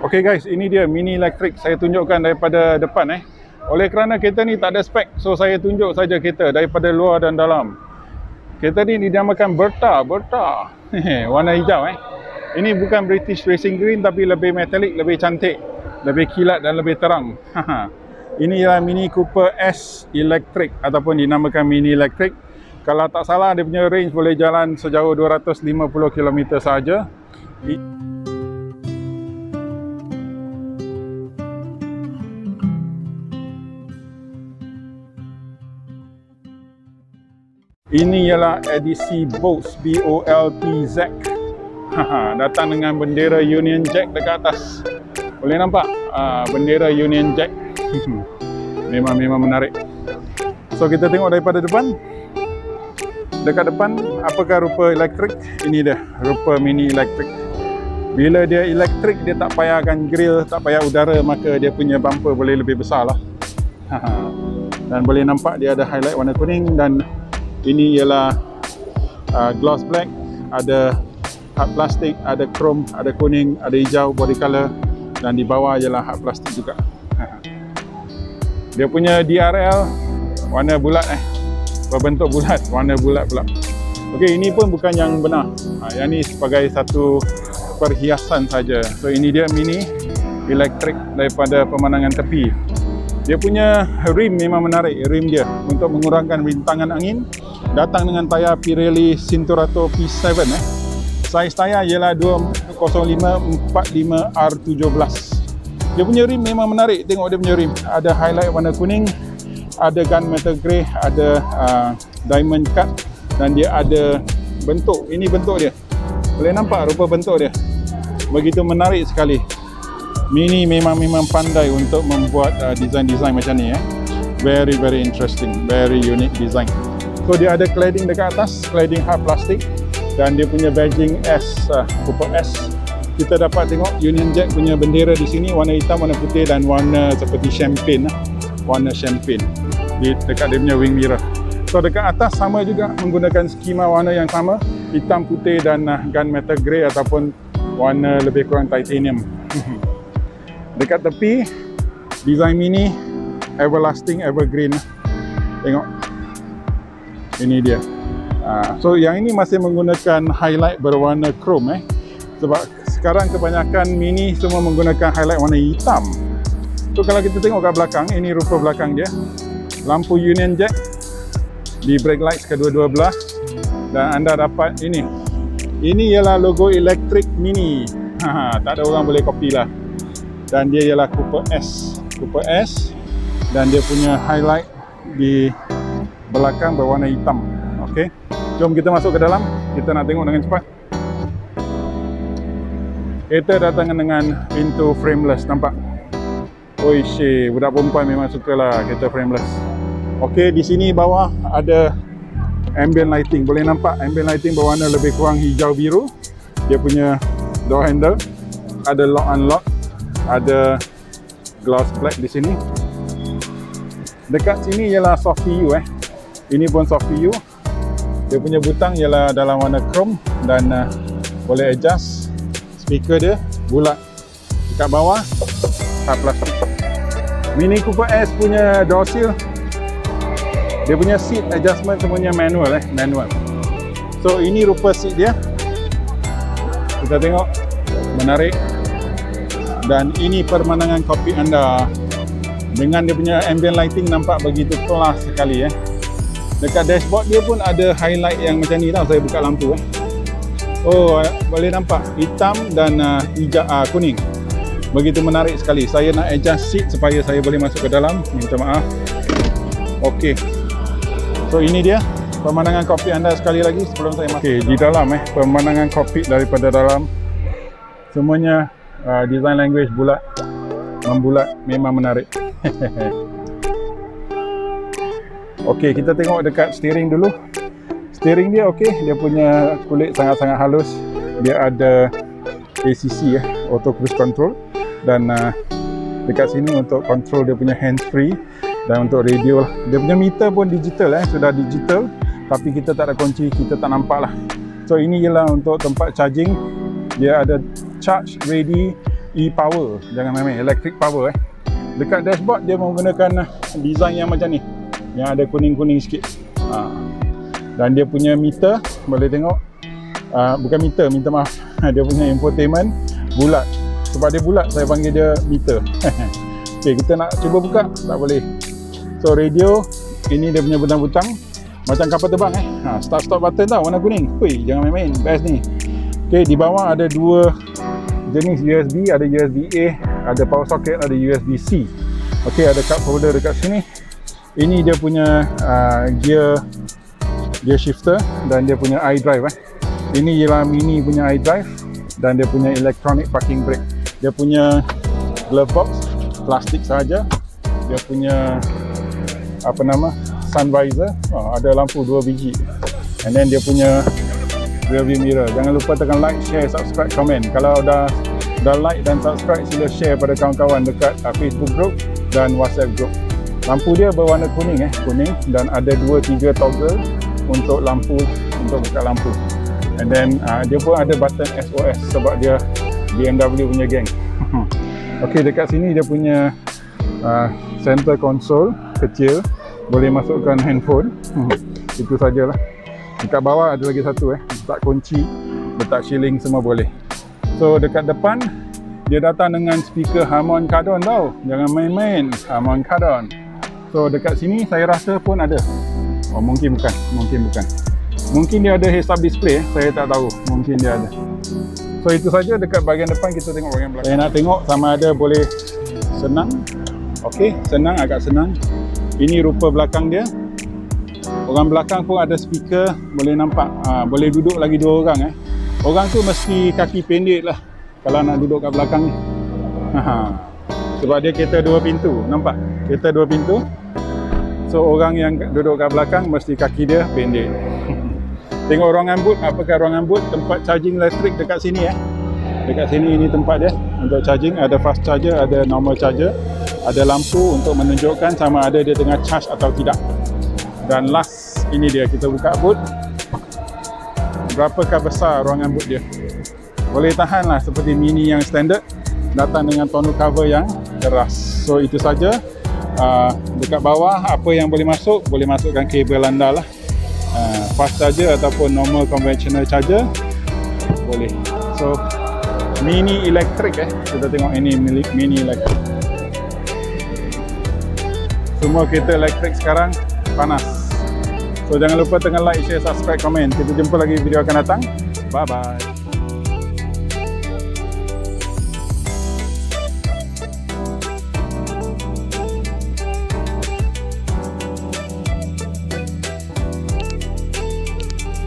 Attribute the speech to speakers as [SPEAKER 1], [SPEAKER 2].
[SPEAKER 1] Okay guys, ini dia mini elektrik. Saya tunjukkan daripada depan Oleh kerana kereta ni tak ada spek, so saya tunjuk saja kereta daripada luar dan dalam. Kereta ni dinamakan Berta. Warna hijau Ini bukan British Racing Green tapi lebih metalik, lebih cantik, lebih kilat dan lebih terang. Ini ialah Mini Cooper S Electric ataupun dinamakan Mini Electric. Kalau tak salah dia punya range boleh jalan sejauh 250 km sahaja. Ini ialah edisi Bolt BOLT-Z. Datang dengan bendera Union Jack dekat atas. Boleh nampak? Bendera Union Jack. Memang menarik. So kita tengok daripada depan. Dekat depan, apakah rupa elektrik? Ini dia, rupa mini elektrik. Bila dia elektrik, dia tak payahkan grill, tak payah udara, maka dia punya bumper boleh lebih besar lah. Dan boleh nampak dia ada highlight warna kuning dan ini ialah gloss black, ada hard plastik, ada chrome, ada kuning, ada hijau body color dan di bawah ialah hard plastik juga. Dia punya DRL warna bulat berbentuk bulat, warna bulat pula. Okey, ini pun bukan yang benar. Yang ni sebagai satu perhiasan saja. So ini dia mini elektrik daripada pemandangan tepi. Dia punya rim memang menarik, rim dia untuk mengurangkan rintangan angin. Datang dengan tayar Pirelli Cinturato P7 Saiz tayar ialah 205/45 R17. Dia punya rim memang menarik, tengok dia punya rim. Ada highlight warna kuning, ada gunmetal grey, ada diamond cut dan dia ada bentuk. Ini bentuk dia. Boleh nampak rupa bentuk dia. Begitu menarik sekali. Mini memang pandai untuk membuat design-design macam ni very interesting, very unique design. So dia ada cladding dekat atas, cladding hard plastik dan dia punya badging S, Cooper S. Kita dapat tengok Union Jack punya bendera di sini, warna hitam, warna putih dan warna seperti champagne, warna champagne di dekat dia punya wing mirror. So dekat atas sama juga menggunakan skema warna yang sama, hitam, putih dan gunmetal grey ataupun warna lebih kurang titanium. Dekat tepi, design mini everlasting, evergreen. Tengok, ini dia. So yang ini masih menggunakan highlight berwarna chrome sebab sekarang kebanyakan mini semua menggunakan highlight warna hitam. So kalau kita tengok kat belakang, ini rupa belakang dia. Lampu Union Jack di brake lights kedua-dua belah dan anda dapat ini. Ini ialah logo elektrik mini. Tak ada orang boleh copy lah. Dan dia ialah Cooper S dan dia punya highlight di belakang berwarna hitam. Okey, jom kita masuk ke dalam, kita nak tengok dengan cepat. Kereta datang dengan pintu frameless, nampak? Oish, budak perempuan memang sukalah kereta frameless. Okey, di sini bawah ada ambient lighting, boleh nampak ambient lighting berwarna lebih kurang hijau biru. Dia punya door handle, ada lock unlock, ada gloss black di sini. Dekat sini ialah soft PU Ini pun soft PU. Dia punya butang ialah dalam warna chrome dan boleh adjust. Speaker dia bulat. Dekat bawah hard plastik. Mini Cooper S punya door seal, dia punya seat adjustment semuanya manual manual. So ini rupa seat dia. Kita tengok, menarik. Dan ini pemandangan kokpit anda dengan dia punya ambient lighting nampak begitu kelas sekali Dekat dashboard dia pun ada highlight yang macam ni tau. Saya buka lampu Oh, boleh nampak hitam dan hijau, kuning. Begitu menarik sekali. Saya nak adjust seat supaya saya boleh masuk ke dalam. Minta maaf. Okey. So ini dia pemandangan kokpit anda sekali lagi sebelum saya masuk. Okey, di dalam pemandangan kokpit daripada dalam semuanya design language bulat, membulat, memang menarik. Okey, kita tengok dekat steering dulu. Steering dia okey, dia punya kulit sangat-sangat halus. Dia ada ACC auto cruise control dan dekat sini untuk control dia punya hands free dan untuk radio lah. Dia punya meter pun digital sudah digital, tapi kita tak ada kunci, kita tak nampak lah. So ini ialah untuk tempat charging. Dia ada charge ready e-power, jangan main-main, electric power Dekat dashboard dia menggunakan design yang macam ni, yang ada kuning-kuning sikit. Dan dia punya meter, boleh tengok, bukan meter, minta maaf, dia punya infotainment bulat. Sebab dia bulat, saya panggil dia meter. Okay, kita nak cuba buka, tak boleh. So radio, ini dia punya butang-butang macam kapal terbang start-stop button tau, warna kuning. Hui, jangan main-main, best ni. Okay, di bawah ada dua jenis USB, ada USB A, ada power socket, ada USB C. Okay, ada cup holder dekat sini. Ini dia punya gear shifter dan dia punya iDrive Ini ialah mini punya iDrive dan dia punya electronic parking brake. Dia punya glove box plastik saja. Dia punya sun visor, ada lampu 2 biji. And then dia punya rear view mirror. Jangan lupa tekan like, share, subscribe, komen. Kalau dah like dan subscribe, sila share pada kawan-kawan dekat Facebook group dan WhatsApp group. Lampu dia berwarna kuning kuning, dan ada 2-3 toggle untuk lampu, untuk buka lampu. And then dia pun ada button SOS sebab dia BMW punya geng. Okay, dekat sini dia punya center console kecil, boleh masukkan handphone. Itu sajalah. Dekat bawah ada lagi satu letak kunci, letak shilling, semua boleh. So dekat depan dia datang dengan speaker Harman Kardon tau, jangan main-main, Harman Kardon. So dekat sini saya rasa pun ada. Mungkin bukan, mungkin dia ada heads up display, saya tak tahu, mungkin dia ada. So itu saja dekat bahagian depan. Kita tengok bahagian belakang. Saya nak tengok sama ada boleh senang. Okey, senang, agak senang. Ini rupa belakang dia. Orang belakang pun ada speaker, boleh nampak. Boleh duduk lagi 2 orang Orang tu mesti kaki pendek lah kalau nak duduk kat belakang ni. Sebab dia kereta 2 pintu, nampak? Kereta 2 pintu. So orang yang duduk kat belakang mesti kaki dia pendek. Tengok ruangan boot, apakah ruangan boot? Tempat charging elektrik dekat sini Dekat sini, ini tempat dia untuk charging. Ada fast charger, ada normal charger. Ada lampu untuk menunjukkan sama ada dia tengah charge atau tidak. Dan last, ini dia, kita buka boot. Berapakah besar ruangan boot dia? Boleh tahan lah seperti mini yang standard, datang dengan tonneau cover yang keras. So itu saja. Dekat bawah apa yang boleh masuk? Boleh masukkan kabel anda lah, fast charger ataupun normal conventional charger boleh. So mini elektrik kita tengok ini mini elektrik. Semua kereta elektrik sekarang panas. So jangan lupa tekan like, share, subscribe, komen. Kita jumpa lagi video akan datang. Bye bye.